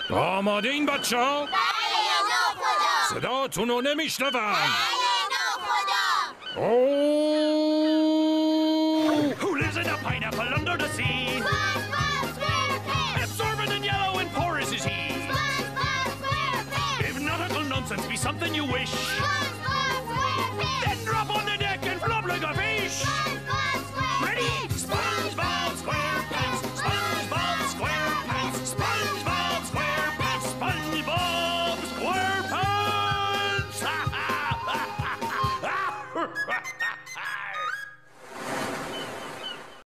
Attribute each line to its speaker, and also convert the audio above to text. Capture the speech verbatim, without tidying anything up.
Speaker 1: آماده این بچه ها؟
Speaker 2: بله یا خدا.
Speaker 1: صداتون رو نمیشنوم.
Speaker 2: بله خدا.
Speaker 1: Oh!
Speaker 3: Who lives in a pineapple under the sea?
Speaker 2: SpongeBob SquarePants.
Speaker 3: Absorbent and yellow and porous is he.
Speaker 2: SpongeBob SquarePants.
Speaker 3: If nautical nonsense be something you wish,